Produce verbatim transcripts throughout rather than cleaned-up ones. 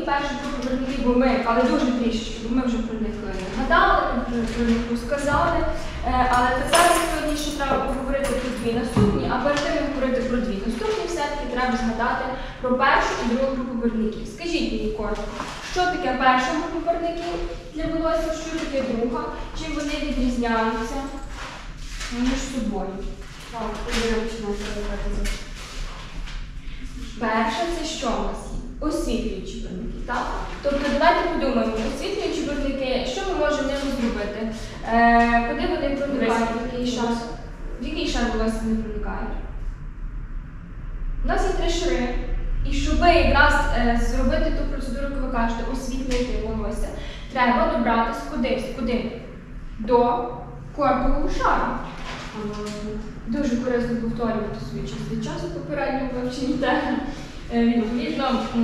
перші групи барвників, бо ми, але дуже трішечки, бо ми вже про них згадали, ми про них розказали. Але тепер сьогодні ще треба поговорити про дві наступні, а перед тим, як говорити про дві наступні, все-таки треба згадати про першу і другу групу барвників. Скажіть мені коротко, що таке перша група барвників для волосся, що таке друга, чим вони відрізняються між собою? Так, перша – це що у нас є? Освітлюючі барвники, так? Тобто давайте подумаємо, освітлюючі барвники, що ми можемо ними зробити? Е, куди вони проникають, в який шар? В який шар волосся вони проникають? У нас є три шари. І щоб якраз е, зробити ту процедуру, яку ви кажете, освітлити волосся, треба добратися куди? Куди? До коркового шару. Дуже корисно повторювати свій час від часу попередньо вивчені теми. Відповідно,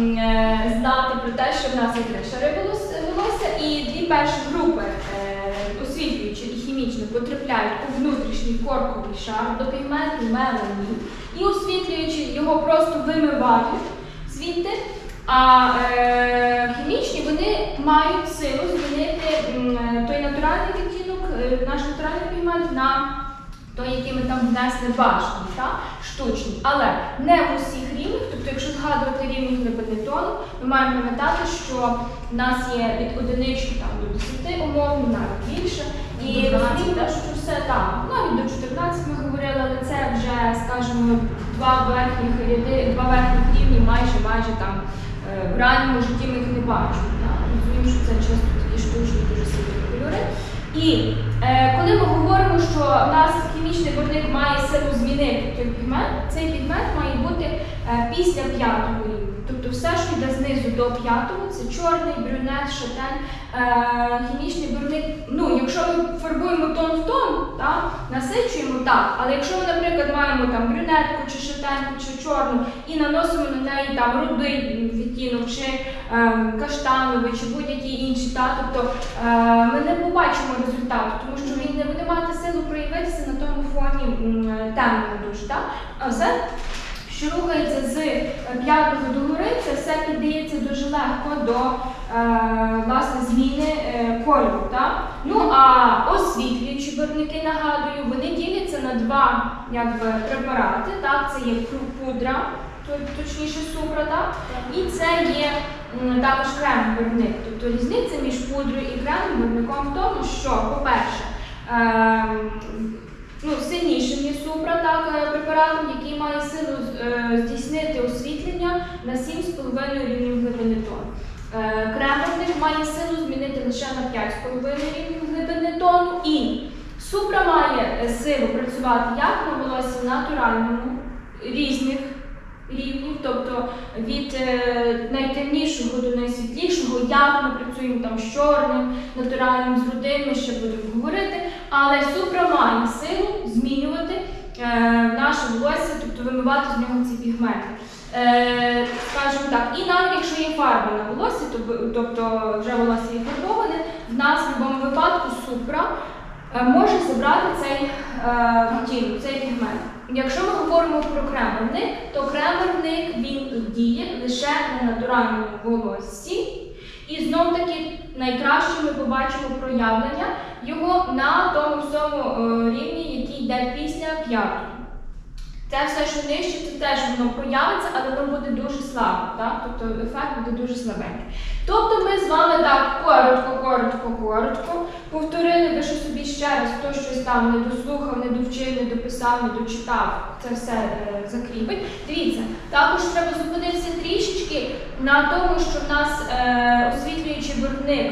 знати про те, що в нас є три шари волосся, і дві перші групи, освітлюючі і хімічно, потрапляють у внутрішній корковий шар до пігменту меланін, і освітлюючі його просто вимивають звідти, а е, хімічні вони мають силу змінити той натуральний відтінок, наш натуральний пігмент на той, який ми там внесли бажаний, штучний. Але не в усіх рівнях, тобто якщо згадувати рівні глибини тону, ми маємо пам'ятати, що в нас є від одинички там, до десяти умовно, навіть більше. І розуміємо, що все там, навіть до чотирнадцяти ми говорили, але це вже, скажімо, два верхніх ряди, два верхніх рівні, майже, майже там в реальному житті ми їх не бачимо. Розуміємо, що це часто такі штучні, дуже сильні кольори. І е, коли ми говоримо, що в нас хімічний барвник має силу змінити той пігмент, цей пігмент має бути е, після п'ятого рівня. Тобто все, що йде знизу до п'ятого, це чорний, брюнет, шатен, е, хімічний барвник. Ну, якщо ми фарбуємо тон в тон, так, насичуємо так, але якщо ми, наприклад, маємо там брюнетку, чи шатенку, чи чорну і наносимо на неї там рудий відтінок, чи е, каштановий, чи будь-які інші, так, тобто е, ми не побачимо результату, тому що він не буде мати силу проявитися на тому фоні темному дуже, так? А все, що рухається з п'ятого до гори, це все піддається дуже легко до е, власне, зміни е, кольору, так? Ну, а освітлюючі барвники, нагадую, вони діляться на два якби, препарати, так? Це є пудра, точніше супра, так? І це є м, також кремовий барвник. Тобто різниця між пудрою і кремовим барвником в тому, що, по-перше, е, ну, сильнішим є супра, так, препаратом, який має силу е, здійснити освітлення на сім з половиною рівнів глибини тону. Е, кремовий має силу змінити лише на п'ять з половиною рівнів глибини тону, і супра має силу працювати як на волосі натуральному, різних рівнів, тобто від е, найтемнішого до найсвітлішого, як ми працюємо там з чорним, натуральним, з рудим, ми ще будемо говорити, але супра має силу змінювати е, наше волосся, тобто вимивати з нього ці пігменти. Е, скажімо так, і навіть якщо є фарба на волосі, тобто вже волосся є фарбоване, в нас в будь-якому випадку супра е, може забрати цей е, відтінок, цей пігмент. Якщо ми говоримо про крем-барвник, то крем-барвник він діє лише на натуральному волоссі. І знов-таки найкраще ми побачимо проявлення його на тому самому рівні, який йде після п'ятого. Це все, що нижче, це теж воно проявиться, але воно буде дуже слабо, так? Тобто ефект буде дуже слабенький. Тобто ми з вами так коротко, коротко, коротко повторили, ви що собі ще раз, хто щось там не дослухав, не довчив, не дописав, не дочитав, це все е, закріпить. Дивіться, також треба зупинитися трішечки на тому, що в нас е, освітлюючий барвник.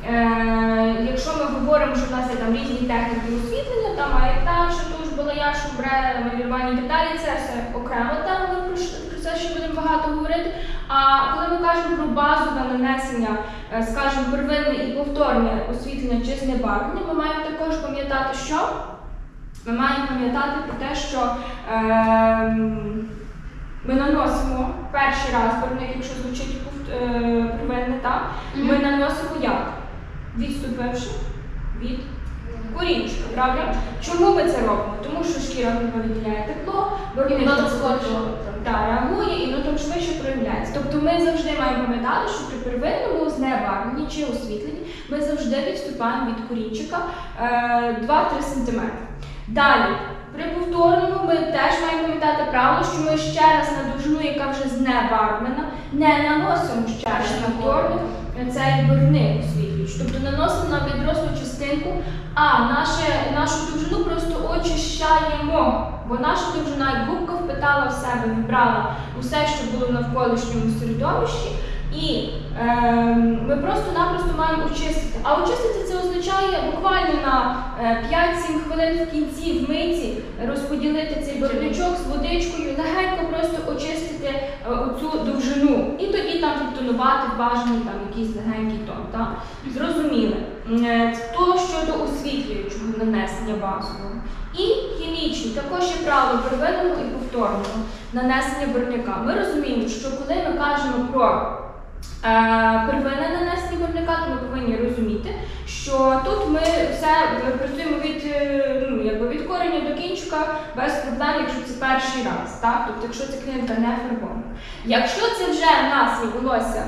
Е, якщо ми говоримо, що в нас є там різні техніки освітлення, там аєтаж, туш, балаяж, умбре, малювання і так далі, це все окремо тема, ми про, про це ще будемо багато говорити. А коли ми кажемо про базове нанесення, е, скажімо, первинне і повторне освітлення чи знебарвлення, ми маємо також пам'ятати, що? Ми маємо пам'ятати про те, що е, ми наносимо перший раз барвник, якщо звучить е, первинне, так? Ми наносимо як? Відступивши від корінчика, правда? Чому ми це робимо? Тому що шкіра виділяє тепло, барвник реагує і воно там швидше проявляється. Тобто ми завжди маємо пам'ятати, що при первинному знебарвленні чи освітленні ми завжди відступаємо від корінчика два-три сантиметри. Далі, при повторному ми теж маємо пам'ятати правило, що ми ще раз на довжину, яка вже знебарвлена, не наносимо ще раз на повторник цей барвник освітлюючий. Тобто наносимо на відрослу частинку, а наше, нашу довжину просто очищаємо. Бо наша довжина, як губка, впитала в себе, вібрала усе, що було в навколишньому середовищі. І е, ми просто-напросто маємо очистити. А очистити це означає буквально на п'ять-сім хвилин в кінці в митці розподілити цей барвничок з водичкою, легенько просто очистити е, оцю довжину. І тоді там підтонувати бажаний там якийсь легенький тон. Так? Зрозуміли. Е, то щодо освітлюючого нанесення базового. І хімічні, також є правило первинного і повторного нанесення барвника. Ми розуміємо, що коли ми кажемо про Е, первинне нанесення барвника, то ми повинні розуміти, що тут ми все працюємо від, ну, якби від кореня до кінчика без проблем, якщо це перший раз, так? Тобто, якщо це клінка не фарбована. Якщо це вже в нас є волосся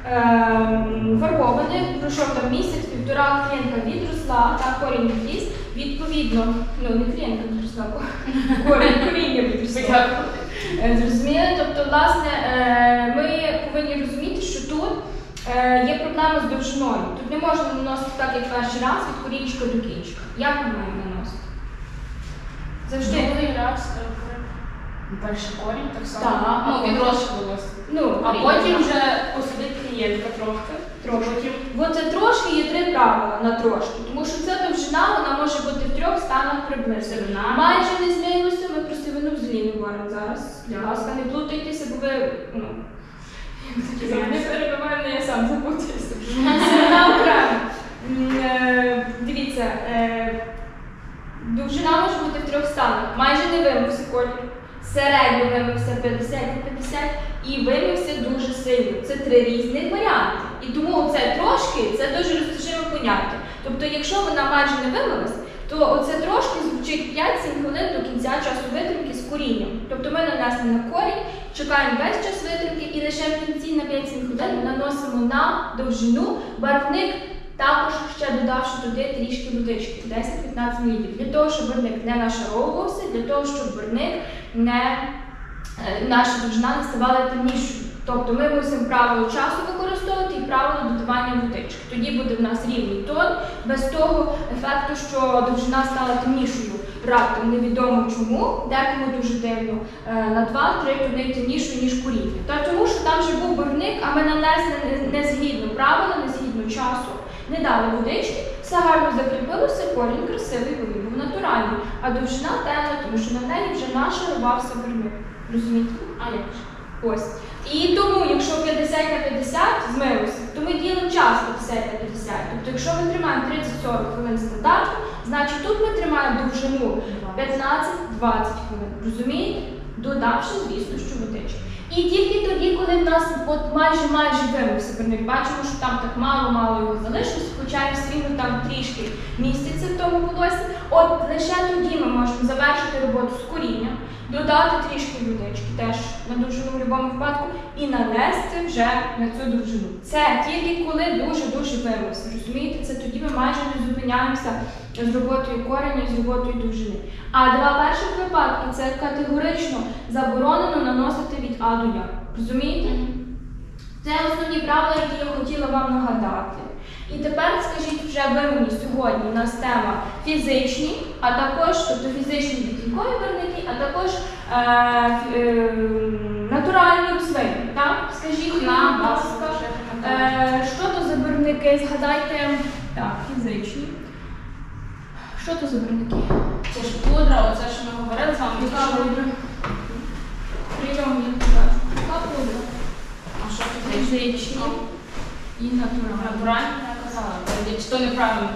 е, фарбоване, пройшов там місяць-півтора, клінка відросла, так, корінь відріс, відповідно, ну не клінка відросла, корінь, коріння відросло. Зрозуміли? Тобто, власне, ми повинні розуміти, що тут є проблема з довжиною. Тут не можна наносити так, як перший раз, від корінчика до кінчика. Як ми маємо наносити? Завжди. Другий раз перший корінь, так само. Так. Ну, відрощувалося. Ну, а потім вже посадити клієнтка трохи. Трошки. Бо це трошки є три правила на трошки. Тому що ця довжина, вона може бути в трьох станах приблизно. Майже не змінилося, ми про сивину взагалі не говоримо зараз. Будь ласка, не плутайтеся, бо ви, ну, не перебиваємо, я сам запутаюся. Сивина окремо. Дивіться, довжина може бути в трьох станах. Майже не вимився колір, середньо вимився п'ятдесят на п'ятдесят і вимився дуже сильно. Це три різних варіанти. І тому це трошки, це дуже розташуємо поняття. Тобто, якщо вона майже не вимилась, то оце трошки звучить п'ять-сім хвилин до кінця часу витримки з корінням. Тобто ми нанесли на корінь, чекаємо весь час витримки і лише в кінці на п'ять-сім хвилин ми наносимо на довжину барвник, також ще додавши туди трішки водички, десять-п'ятнадцять мілілітрів. Для того, щоб барвник не нашаровувався, для того, щоб барвник не, наша довжина не ставала темнішою. Тобто ми мусимо правило часу використовувати і правило додавання водички. Тоді буде в нас рівний тон, без того ефекту, що довжина стала темнішою раптом, невідомо чому, декому дуже дивно, на два-три тони темнішою, ніж коріння. Та тому що там вже був барвник, а ми нанесли не згідно правила, не згідно часу, не дали водички, все гарно закріпилося, корінь красивий, він був натуральний, а довжина темна, тому що на неї вже нашарувався барвник. Розумієте? А як ж? Ось. І тому, якщо п'ятдесят на п'ятдесят змилося, то ми ділимо час п'ятдесят на п'ятдесят. Тобто, якщо ми тримаємо тридцять-сорок хвилин стандарту, значить тут ми тримаємо довжину п'ятнадцять-двадцять хвилин. Розумієте? Додавши, звісно, що водички. І тільки тоді, коли в нас от майже-майже вимився барвник, бачимо, що там так мало-мало його залишилось, хоча і все рівно там трішки міститься в тому волосі, от лише тоді ми можемо завершити роботу з корінням, додати трішки водички, теж на довжину в будь-якому випадку, і нанести вже на цю довжину. Це тільки коли дуже-дуже вимився, розумієте? Це тоді ми майже не зупиняємося з роботою кореня і з роботою довжини. А два перших випадки – це категорично заборонено наносити від А до Я. Розумієте? Це основні правила, які я хотіла вам нагадати. І тепер скажіть вже ви мені сьогодні, у нас тема фізичні, а також, тобто фізичні відтінкові барвники, а також е, е, натуральні рослини. Так? Скажіть нам, будь ласка, е, що то за барвники, згадайте, так, фізичні. Що то за барвники? Це ж пудра, оце що ми говорили з вами. Яка пудра? Прийом мені покажу. Яка пудра? А що це? Фізичні і натуральні. Натуральні, я казала. Чи то неправильно?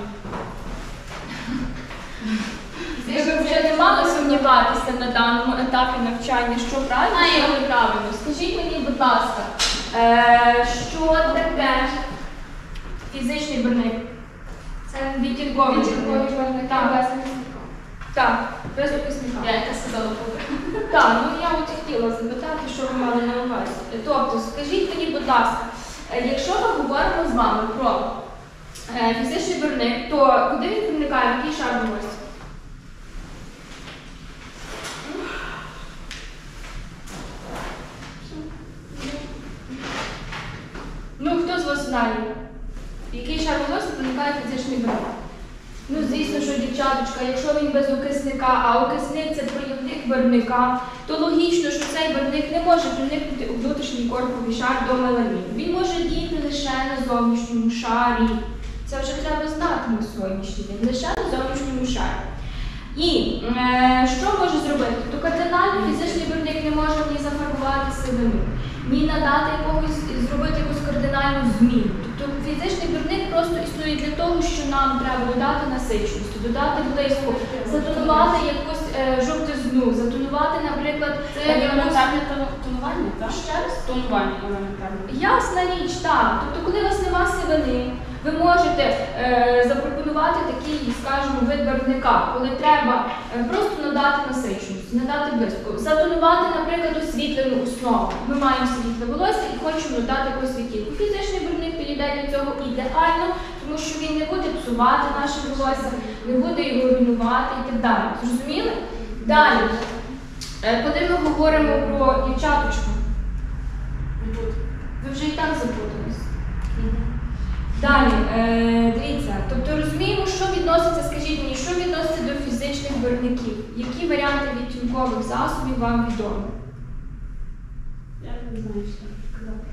Ви б вже не мали сумніватися на даному етапі навчання, що правильно, що неправильно. Скажіть мені, будь ласка, е, що таке фізичний барвник? Це відтінкові Відтінкові барвники. Так. Так, без випускника. Так, без випускника. Я яка сказала добре. Так, ну я от хотіла запитати, що ви мали на увазі. Тобто, скажіть мені, будь ласка, е, якщо ми говоримо з вами про е, фізичний барвник, то куди він проникає, в який шар волосся? Ну, хто з вас знає, в який шар волосся проникає фізичний барвник? Ну, звісно, що дівчаточка, якщо він без окисника, а окисник це проявник барвника, то логічно, що цей барвник не може проникнути у внутрішній корповий шар до меланіну. Він може діяти лише на зовнішньому шарі. Це вже треба знати на сьогоднішній день, лише на зовнішньому шарі. І е, що може зробити? То кардинально фізичний барвник не може ні зафарбувати сивину, ні надати якогось, зробити якусь кардинальну зміну. Тобто фізичний барвник просто існує для того, що нам треба додати насиченості, додати блиску, затонувати якусь е, жовтизну, затонувати, наприклад, Це е, якусь- елементарне тону- тонування, так? Ще раз? Тонування елементарне. Ясна річ, так. Тобто, коли у вас нема сивини, ви можете е, запропонувати такий, скажімо, вид барвника, коли треба е, просто надати насиченість, надати блиску. Затонувати, наприклад, освітлену основу. Ми маємо світле волосся і хочемо додати якусь відтінку. Фізичний барвник підійде для цього ідеально, тому що він не буде псувати наше волосся, не буде його руйнувати і так далі. Зрозуміли? Далі, е, коли ми говоримо про дівчаточку, Тут. ви вже і так запутались. Далі, е, дивіться, тобто розуміємо, що відноситься, скажіть мені, що відноситься до фізичних барвників? Які варіанти відтінкових засобів вам відомі? Я не знаю, що сказати.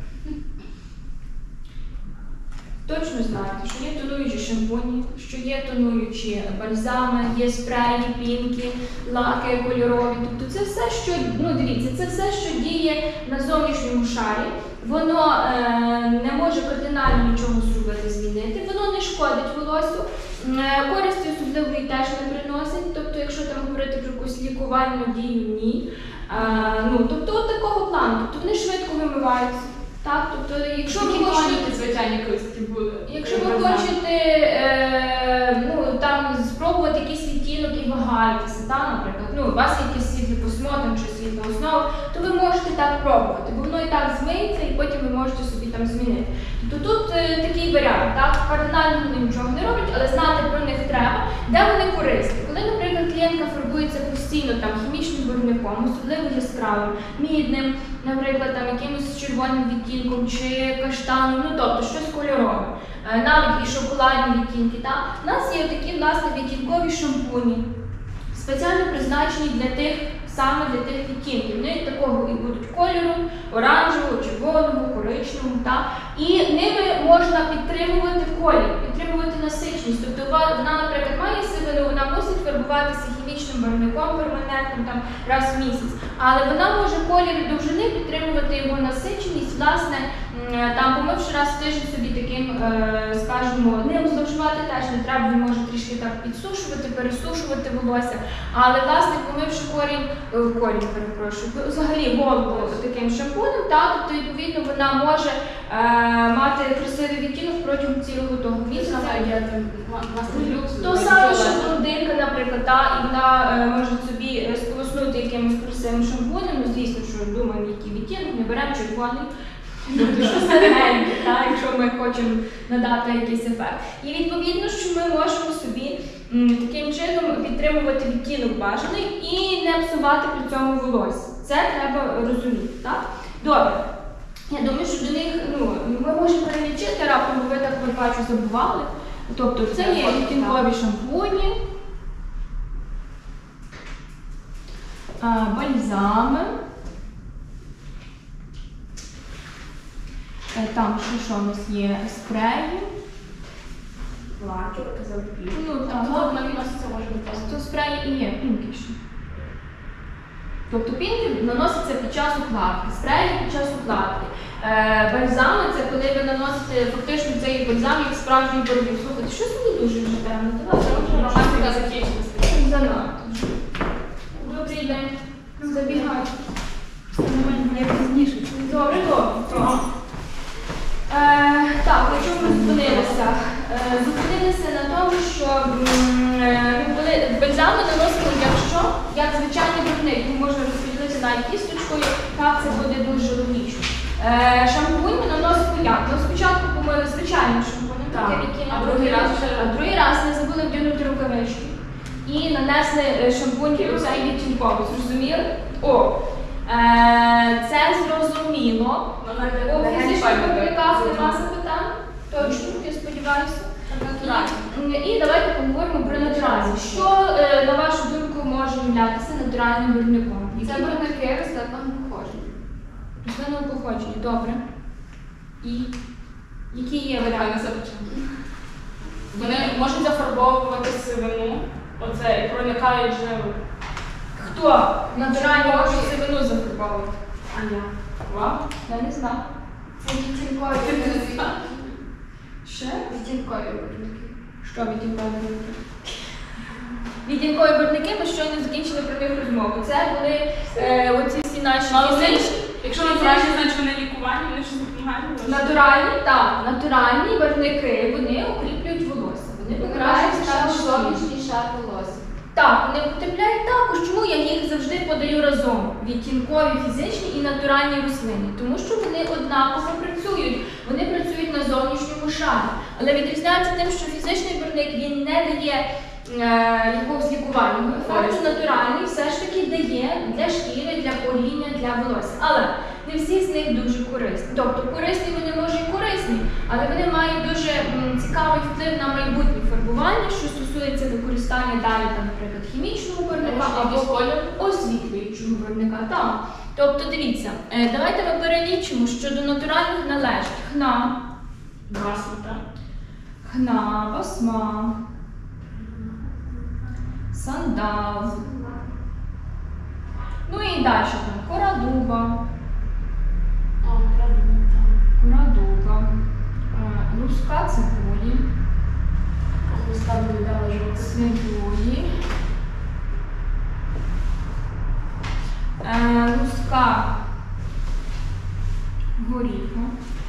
Точно знаєте, що є тонуючі шампуні, що є тонуючі бальзами, є спреї, пінки, лаки кольорові. Тобто це все, що, ну дивіться, це все, що діє на зовнішньому шарі. Воно е, не може кардинально нічого зробити, змінити, воно не шкодить волоссю, е, користі особливої теж не приносить. Тобто, якщо там говорити про якусь лікувальну дію, ні. Е, ну, тобто, от такого плану. Тобто вони швидко вимиваються. Так, тобто, якщо ви хочете, звичайні кистки були. якщо ви хочете е, ну, там, спробувати якийсь відтінок і вагаєтеся, та, наприклад, ну, у вас є якийсь світлий посмотр чи світла основа, то ви можете так пробувати, бо воно і так змиється, і потім ви можете собі там змінити. Тобто тут е, такий варіант, так, кардинально вони нічого не роблять, але знати про них треба, де вони корисні. Коли, наприклад, клієнтка фарбується постійно там, хімічним барвником, особливо яскравим, мідним, наприклад, там, якимось червоним відтінком чи каштаном, ну тобто щось кольорове, е, навіть і шоколадні відтінки. Так? У нас є такі, власне, відтінкові шампуні, спеціально призначені для тих, саме для тих відтінків. Вони такого і будуть кольору, оранжевого, червоного, коричневого. Так? І ними можна підтримувати колір, підтримувати насиченість. Тобто вона, наприклад, має сивину, вона мусить фарбуватися хімічним барвником перманентним там, раз в місяць. Але вона може колір довжини підтримувати його насиченість, власне, там, помивши раз в тиждень собі таким, е, скажімо, ним зловживати теж не треба, він може трішки так підсушувати, пересушувати волосся. Але, власне, помивши корінь, е, корінь, перепрошую, взагалі голову таким шампунем, та, тобто, відповідно, вона може е, мати красивий відтінок протягом цілого того місяця. То саме, що блондинка, наприклад, та, і вона е, може собі сполоснути якимось красивим шампунем, ну, звісно, що думаємо, який відтінок, не беремо червоний. Тобто щось легеньке, якщо ми хочемо надати якийсь ефект. І відповідно, що ми можемо собі м, таким чином підтримувати відтінок бажаний і не псувати при цьому волосся. Це треба розуміти. Так? Добре. Я думаю, що до них ну, ми можемо перелічити, раптом ви так ви бачу забували. Тобто це є відтінкові шампуні, а, бальзами. Там що, що у нас є спреї. Лаки, казав пінки. Ну, там, Тобто, ладно, вони носяться, може бути. то спреї і є пінки ще. Тобто пінки наносяться під час укладки, спреї під час укладки. Е, бальзами це коли ви наносите фактично цей бальзам як справжній барвник. Слухайте, щось мені дуже вже темно. Давайте вже Романтика закінчилася. занадто. Добрий день. Забігайте. Я пізніше. Добре, добре. Е, так, на чому ми зупинилися? Е, зупинилися на тому, Сюди ми наносимо, якщо, як звичайний барвник, ми можемо розподілити навіть кісточкою, так це буде дуже логічно. Е, шампунь ми наносимо як? Ну, спочатку помили звичайним шампунем, Так. таким, який А нам другий раз потрібен. вже- А другий раз не забули вдягнути рукавички. І нанесли е, шампунь оцей відтінковий. Зрозуміли? О! Е, це зрозуміло. У фізичних барвниках нема запитань. Точно, я сподіваюся. І, і давайте поговоримо про натуральні. Що, е, на вашу думку, може являтися натуральним барвником? Це Які барвники рослинного походження. рослинного походження, добре. І які є Питання варіанти? запитання. Вони можуть зафарбовувати сивину, оце, і проникають вже. Хто натурально може сивину зафарбовувати? А я. Вам? Я не знаю. Це відтінкові барвники. Ще? Відтінкові барвники. Що відтінкові барвники? Відтінкові барвники, ми щойно закінчили про них розмову. Це були е, оці всі наші Але вони, фізичні. якщо натуральні, значить вони лікування, вони щось допомагають. Натуральні, так, натуральні барвники, вони укріплюють волосся. Вони Вони покращують мають стан також шкіри. зовнішній шар волосся. Так, вони потрапляють також. Чому я їх завжди подаю разом? Відтінкові фізичні і натуральні рослини. Тому що вони однаково працюють. Вони працюють на зовнішньому шарі. Але відрізняється тим, що фізичний барвник він не дає е, якогось лікувального ефекту. Натуральний все ж таки дає для шкіри, для коріння, для волосся. Але не всі з них дуже корисні. Тобто корисні вони може і корисні, але вони мають дуже м, цікавий вплив на майбутнє фарбування, що стосується використання далі, там, наприклад, хімічного барвника або освітлюючого барвника. Так. Тобто, дивіться, е, давайте ми перелічимо, що до натуральних належить хна, Два смута. хна, басма, сандал, ну і далі там кора дуба, О, правильно, так. кора дуба, е, луска цибулі, Луска виглядала жовтим. цибулі, е, луска горіха.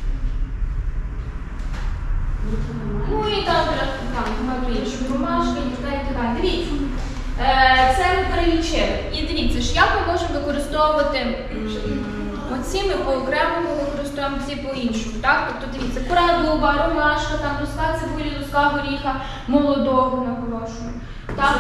Ну і там, там багато інших ромашки і так і так. Дивіться, е, це ми перелічили. І дивіться, ж як ми можемо використовувати м, оці ми по окремому використовуємо ці по-іншому. Так? Тобто дивіться, кора дуба, ромашка, там луска цибулі, луска горіха, молодого наголошую. Так?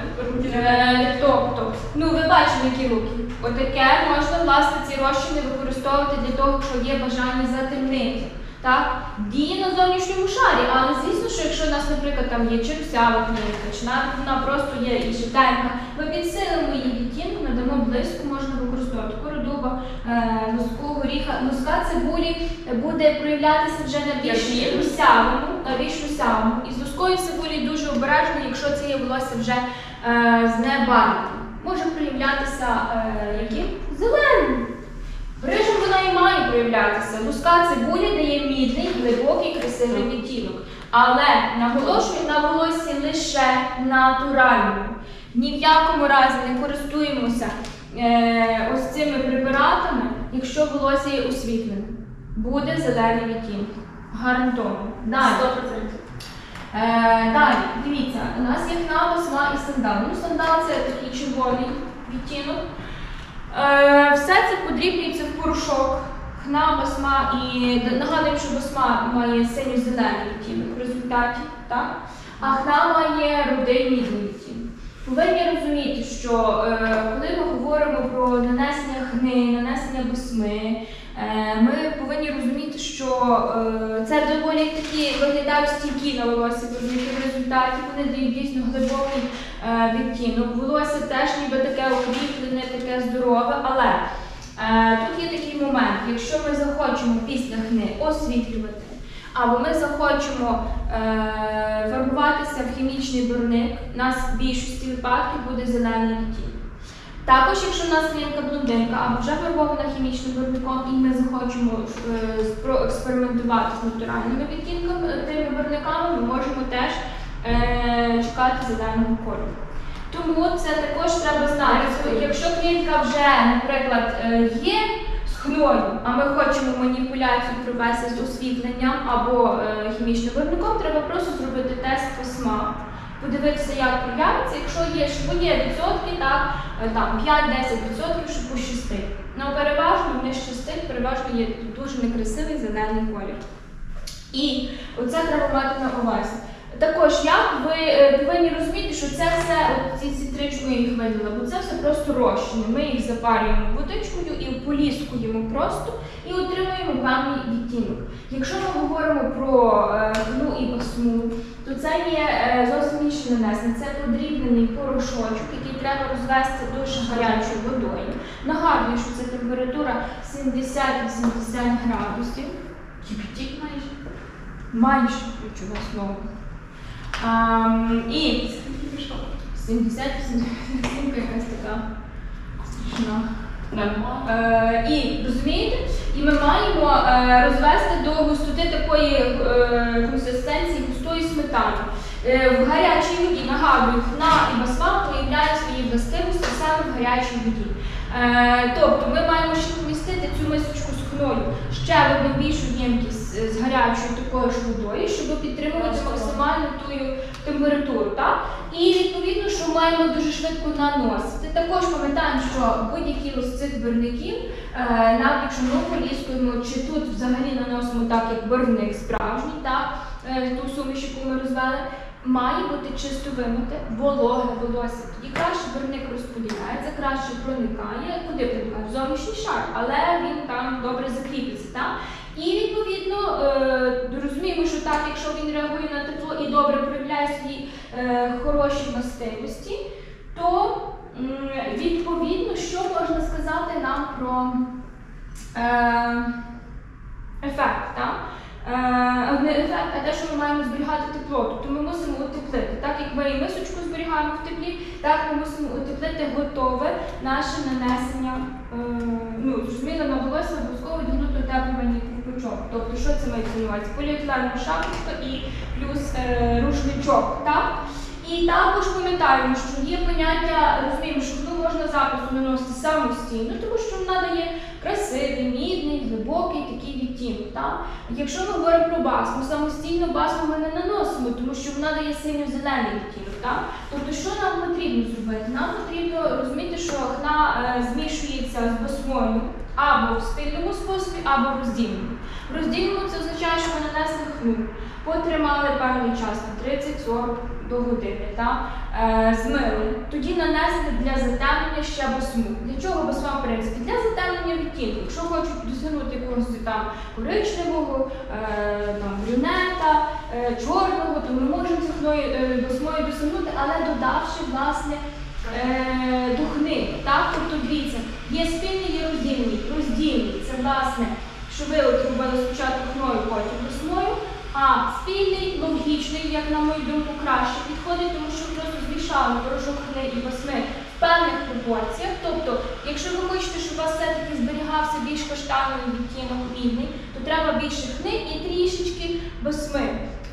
Е, тобто, ну ви бачите, які руки. Отаке можна, власне, ці розчини використовувати для того, якщо є бажання затемнити. Так? Діє на зовнішньому шарі, але звісно, що якщо у нас, наприклад, там є червсява книжка, чи навіть вона просто є і жиденька, ми підсилимо її відтінку, надамо блиску, можна використовувати кору дуба, е, луску горіха. Луска цибулі буде проявлятися вже на більш Як русявому, на більш русявому. І з лускою цибулі дуже обережно, якщо це є волосся вже е, знебарвлене. Може проявлятися е, яким? Зеленим. Рижем вона і має проявлятися. Луска цибулі дає мідний, глибокий, красивий відтінок. Але наголошую на волоссі лише натуральному. Ні в якому разі не користуємося е, ось цими препаратами, якщо волосся є освітлене. Буде зелений відтінок. Гарантовано. Далі. сто відсотків. Е, далі, дивіться, у нас є хна, басма і сандал. Ну, сандал це такий червоний відтінок. Е, все це подрібнюється в порошок, хна, басма і нагадуємо, що басма має синьо-зелений відтінок в результаті, так? А хна має рудий мідний відтінок. Повинні розуміти, що е, коли ми говоримо про нанесення хни, нанесення басми, е, ми повинні розуміти, що е, це доволі такі виглядають стійкі на волосі барвники в результаті, вони дають дійсно глибокий е, відтінок. Волосся теж ніби таке укріплене, таке здорове, але е, тут є такий момент, якщо ми захочемо після хни освітлювати, або ми захочемо е, фарбуватися в хімічний барвник, у нас в більшості випадків буде зелений відтінок. Також, якщо в нас клієнтка блондинка або вже фарбована хімічним барвником, і ми захочемо е, проекспериментувати з натуральними відтінками, тими барвниками, ми можемо теж е, чекати зеленого кольору. Тому це також треба знати. Якщо клієнтка вже, наприклад, е, є хною, а ми хочемо маніпуляцію провести з освітленням або е, хімічним барвником, треба просто зробити тест пасма, подивитися, як проявиться. Якщо є, що є відсотки, так, е, там п'ять-десять відсотків, що пощастить. Ну, переважно не щастить, переважно є дуже некрасивий зелений колір. І оце треба мати на увазі. Також, як ви е, повинні розуміти, що це все, от ці, ці три чому я їх виділа, бо це все просто розчини. Ми їх запарюємо водичкою і поліскуємо просто і отримуємо певний відтінок. Якщо ми говоримо про е, хну і басму, то це є е, зовсім інше нанесення. Це подрібнений порошочок, який треба розвести дуже гарячою водою. Нагадую, що це температура сімдесят-вісімдесят градусів. Кипітік майже. Майже ключове слово. Um, і сімдесят-вісімдесят якась така страшна. Е, і розумієте? І ми маємо е, розвести до густоти такої е, консистенції густої сметани. Е, в гарячій воді, нагадую, хна і басма проявляють свої властивості саме в гарячій воді. Е, тобто ми маємо ще помістити цю мисочку з хною ще в одну більшу ємкість з гарячою такою ж водою, щоб підтримувати максимальну ту температуру. Так? І відповідно, що маємо дуже швидко наносити. Також пам'ятаємо, що будь-які з цих барвників, е, навіть якщо ми поліскуємо, чи тут взагалі наносимо так, як барвник справжній, так, е, ту суміш, яку ми розвели, має бути чисто вимите, вологе волосся. Тоді краще барвник розподіляється, краще проникає, куди проникає? В зовнішній шар, але він там добре закріпиться. Так? І відповідно е, розуміємо, що так, якщо він реагує на тепло і добре проявляє свої е, хороші властивості, то м, відповідно, що можна сказати нам про е, ефект. Так? Е, не ефект, а те, що ми маємо зберігати тепло. Тобто ми мусимо утеплити. Так як ми і мисочку зберігаємо в теплі, так ми мусимо утеплити готове наше нанесення, е, ну, зрозуміло, на волосся обов'язково одягнути утеплювальний ковпачок. Тобто, що це мається на увазі? Поліетиленова шапочка і плюс е, рушничок. Так? І також пам'ятаємо, що є поняття, розуміємо, що хну можна запросто наносити самостійно, тому що вона дає красивий, мідний, глибокий такий відтінок. Так? Якщо ми говоримо про басму, самостійно басму ми не наносимо, тому що вона дає синьо-зелений відтінок. Так? Тобто, що нам потрібно зробити? Нам потрібно розуміти, що хна е, змішується з басмою або в спільному способі, або в роздільному. В роздільному це означає, що ми нанесли хну, потримали певний час, тридцять-сорок до години, та, е, змили. Тоді нанесли для затемнення ще басму. Для чого басма, в принципі? Для затемнення відтінку. Якщо хочуть досягнути якогось там коричневого, е, там, брюнета, е, чорного, то ми можемо цих е, басмою досягнути, але додавши, власне, е, духни. Так? Тобто, дивіться, є спільний, є роздільний. Роздільний – це, власне, що ви от робили спочатку хною, потім басмою. А спільний, логічний, як на мою думку, краще підходить, тому що просто змішали порошок хни і басми в певних пропорціях. Тобто, якщо ви хочете, щоб у вас все-таки зберігався більш каштановий відтінок мідний, то треба більше хни і трішечки басми.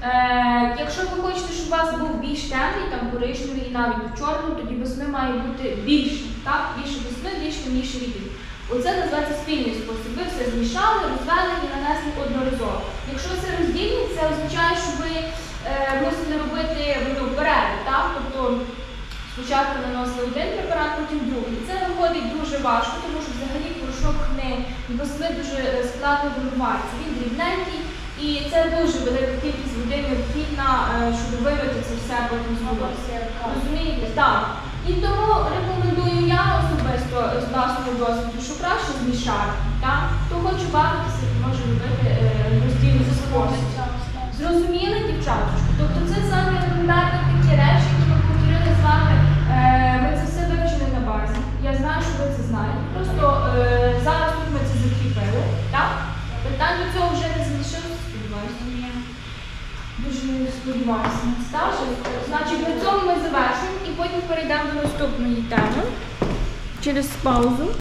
Е, якщо ви хочете, щоб у вас був більш темний, там коричневий і навіть чорний, тоді басми має бути більше. Так? Більше басми, більш темніший відтінок. Оце називається спільний спосіб. Ви все змішали, розвели і нанесли одноразово. Якщо це роздільний, це означає, що ви е, мусите робити ну, перерву. Так? Тобто спочатку наносили один препарат, потім другий. Це виходить дуже важко, тому що взагалі порошок хни і басми дуже складно вимивається. Він дрібненький і це дуже велика кількість води необхідна, е, щоб вивити це все потім з волосся. Розумієте? Так. І тому рекомендую я особисто з власного досвіду, що краще змішати. Так? Хто хоче бавитися, може робити е, роздільний спосіб. Зрозуміли, дівчаточки? Тобто це саме елементарні такі речі, які ми повторили з вами. Е, ми це все вивчили на базі. Я знаю, що ви це знаєте. Просто е, зараз тут ми це закріпили. Так? Питань до цього вже не залишилося, сподіваюся. Дуже сподіваюся. Значить, на цьому ми завершуємо і потім перейдемо до наступної теми через паузу.